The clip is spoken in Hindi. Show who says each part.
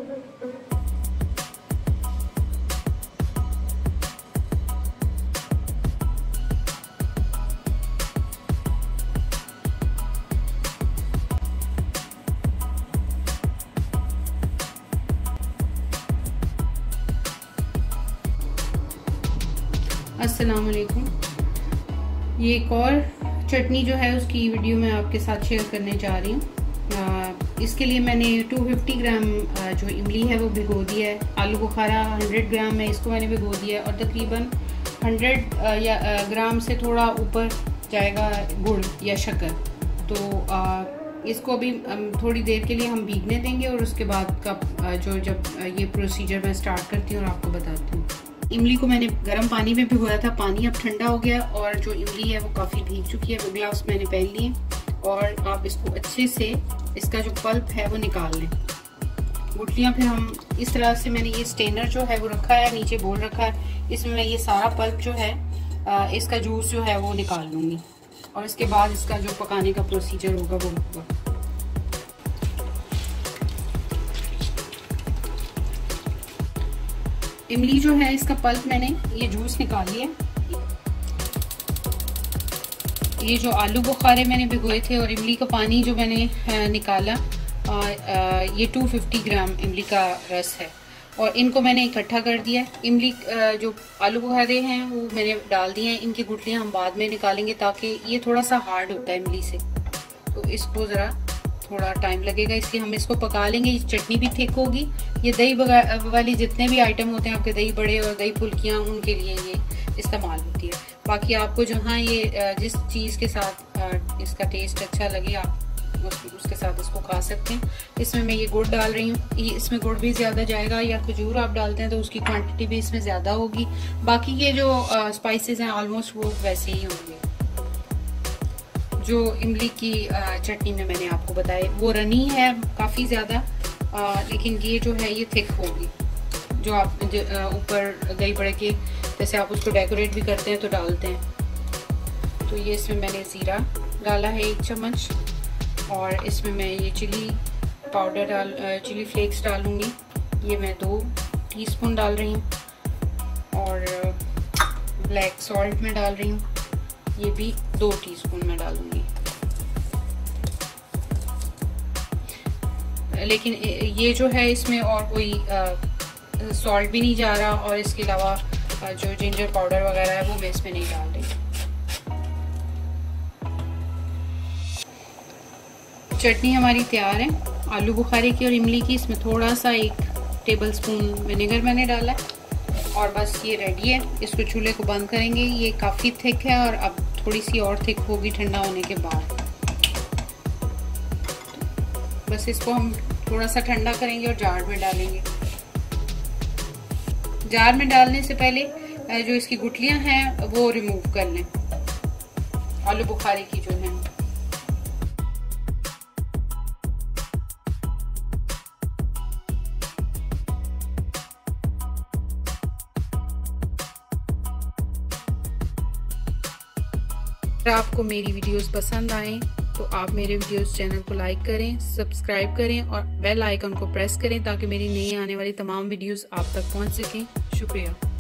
Speaker 1: अस्सलाम वालेकुम। ये एक और चटनी जो है उसकी वीडियो मैं आपके साथ शेयर करने जा रही हूँ। इसके लिए मैंने 250 ग्राम जो इमली है वो भिगो दिया है। आलू बुखारा 100 ग्राम है, इसको मैंने भिगो दिया है। और तकरीबन 100 ग्राम से थोड़ा ऊपर जाएगा गुड़ या शक्कर। तो इसको भी थोड़ी देर के लिए हम भीगने देंगे और उसके बाद का जब ये प्रोसीजर मैं स्टार्ट करती हूँ और आपको बताती हूँ। इमली को मैंने गर्म पानी में भिगोया था, पानी अब ठंडा हो गया और जो इमली है वो काफ़ी भीग चुकी है। ग्लास मैंने पहन लिए और आप इसको अच्छे से इसका जो पल्प है वो निकाल लें। गुठलियाँ फिर हम इस तरह से, मैंने ये स्टेनर जो है वो रखा है, नीचे बोल रखा है, इसमें मैं ये सारा पल्प जो है इसका जूस जो है वो निकाल लूँगी और इसके बाद इसका जो पकाने का प्रोसीजर होगा वो होगा। इमली जो है इसका पल्प मैंने ये जूस निकाल लिया। ये जो आलू बुखारे मैंने भिगोए थे और इमली का पानी जो मैंने निकाला, ये 250 ग्राम इमली का रस है और इनको मैंने इकट्ठा कर दिया। इमली जो आलू बुखारे हैं वो मैंने डाल दिए हैं। इनकी गुठलियाँ हम बाद में निकालेंगे ताकि ये थोड़ा सा हार्ड होता है इमली से, तो इसको ज़रा थोड़ा टाइम लगेगा, इसलिए हम इसको पका लेंगे। चटनी भी थिक होगी। ये दही वाली जितने भी आइटम होते हैं आपके, दही बड़े और दही फुल्कियाँ, उनके लिए ये इस्तेमाल होती है। बाकी आपको जहाँ ये जिस चीज़ के साथ इसका टेस्ट अच्छा लगे आप उसके साथ इसको खा सकते हैं। इसमें मैं ये गुड़ डाल रही हूँ। इसमें गुड़ भी ज़्यादा जाएगा, या खजूर आप डालते हैं तो उसकी क्वांटिटी भी इसमें ज़्यादा होगी। बाकी ये जो स्पाइसेस हैं ऑलमोस्ट वो वैसे ही होंगे जो इमली की चटनी में मैंने आपको बताया। वो रनी है काफ़ी ज़्यादा, लेकिन ये जो है ये थिक होगी। जो आप ऊपर दही बड़े के जैसे आप उसको डेकोरेट भी करते हैं तो डालते हैं। तो ये इसमें मैंने ज़ीरा डाला है 1 चम्मच और इसमें मैं ये चिली पाउडर चिली फ्लेक्स डालूँगी। ये मैं 2 टीस्पून डाल रही हूँ और ब्लैक सॉल्ट में डाल रही हूँ, ये भी 2 टीस्पून में डालूंगी। लेकिन ये जो है इसमें और कोई सॉल्ट भी नहीं जा रहा और इसके अलावा जो जिंजर पाउडर वगैरह है वो मैं इसमें नहीं डाल रही। चटनी हमारी तैयार है आलू बुखारे की और इमली की। इसमें थोड़ा सा 1 टेबलस्पून विनेगर मैंने डाला है और बस ये रेडी है। इसको चूल्हे को बंद करेंगे। ये काफ़ी थिक है और अब थोड़ी सी और थिक होगी ठंडा होने के बाद। बस इसको हम थोड़ा सा ठंडा करेंगे और जार में डालेंगे। जार में डालने से पहले जो इसकी गुठलियां हैं वो रिमूव कर लें, आलू बुखारे की जो है। अगर आपको मेरी वीडियोस पसंद आए तो आप मेरे वीडियोस चैनल को लाइक करें, सब्सक्राइब करें और बेल आइकन को प्रेस करें ताकि मेरी नई आने वाली तमाम वीडियोस आप तक पहुंच सकें। शुक्रिया।